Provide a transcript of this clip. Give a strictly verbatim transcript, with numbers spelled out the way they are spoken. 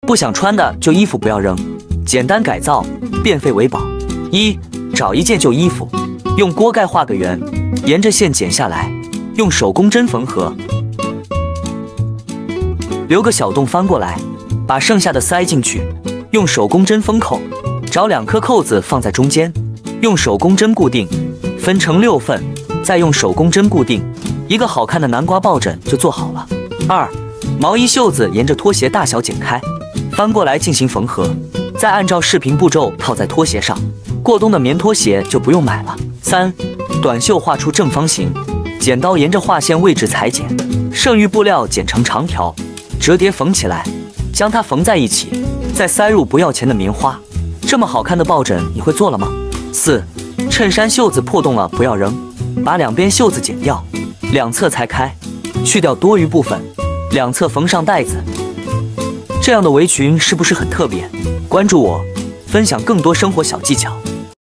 不想穿的旧衣服不要扔，简单改造，变废为宝。一，找一件旧衣服，用锅盖画个圆，沿着线剪下来，用手工针缝合，留个小洞翻过来，把剩下的塞进去，用手工针封口，找两颗扣子放在中间，用手工针固定，分成六份，再用手工针固定，一个好看的南瓜抱枕就做好了。二，毛衣袖子沿着拖鞋大小剪开，翻过来进行缝合，再按照视频步骤套在拖鞋上。过冬的棉拖鞋就不用买了。三，短袖画出正方形，剪刀沿着画线位置裁剪，剩余布料剪成长条，折叠缝起来，将它缝在一起，再塞入不要钱的棉花。这么好看的抱枕你会做了吗？四，衬衫袖子破洞了不要扔，把两边袖子剪掉，两侧裁开，去掉多余部分，两侧缝上带子。这样的围裙是不是很特别？关注我，分享更多生活小技巧。